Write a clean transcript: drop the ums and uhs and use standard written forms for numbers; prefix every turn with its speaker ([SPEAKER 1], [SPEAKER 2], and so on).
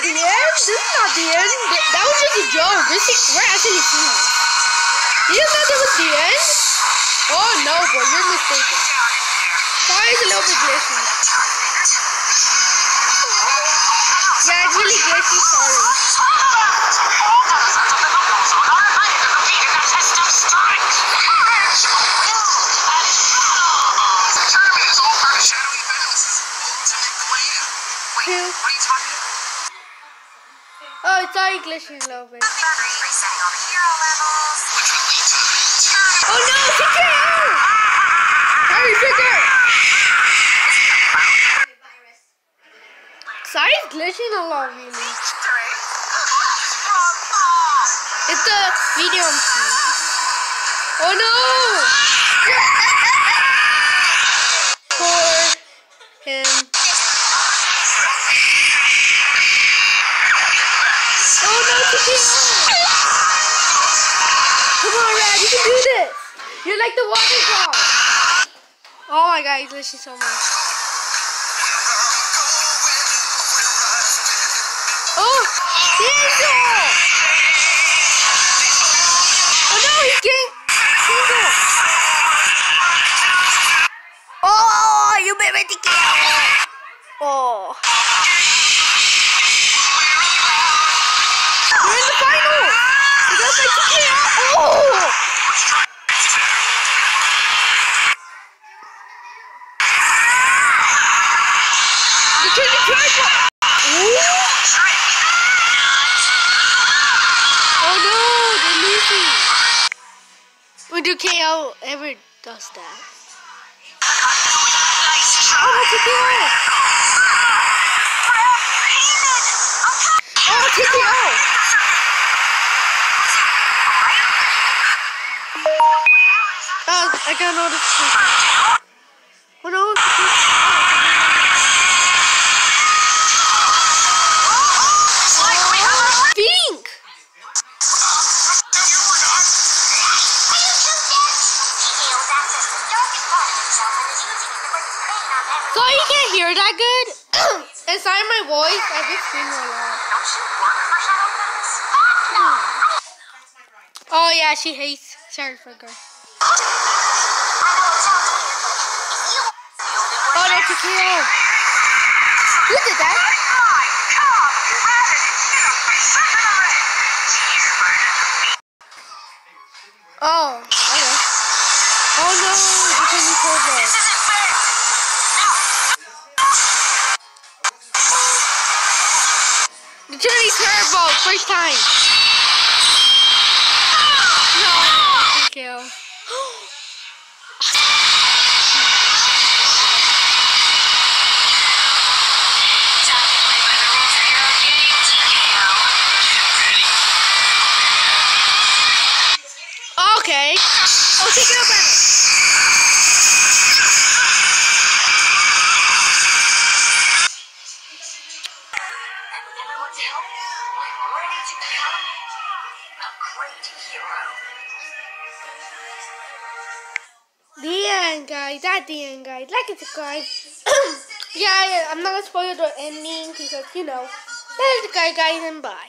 [SPEAKER 1] the end? This is not the end. That was just a joke. We're actually seeing this. You didn't know that was the end? Oh no, boy, you're mistaken. Sorry, it's a little bit glitchy. Yeah, it's really glitchy, sorry. Oh, it's already glitching a little bit. Oh no, TKO! Sorry, trigger! Sorry, it's glitching a lot, really. It's the video I'm seeing. Oh no! For him. Oh no, TKO! Come on, Rad, you can do this! You're like the water dog! Oh my god, he's glitching so much. Oh! Single! Oh no, he's getting single! Oh, you made me TKO! Oh. We're in the final! We got my TKO! Oh! You turned the triple! Oh no, they're losing! When do KO ever does that? Oh, TKO! Oh, TKO! Oh, I got notification. Oh no, Pink! So you can't hear that good? Inside my voice, I just scream a lot. Oh yeah, she hates Surfer. Oh, no, TKO. Who did that? Oh, okay. Oh no, because he pulled it. The Journey Turbo, first time. No, TKO. Okay. Oh, TKO battle. The end, guys. That's the end, guys. Like and subscribe. Yeah, I'm not gonna spoil the ending because, you know, that's the guys, and bye.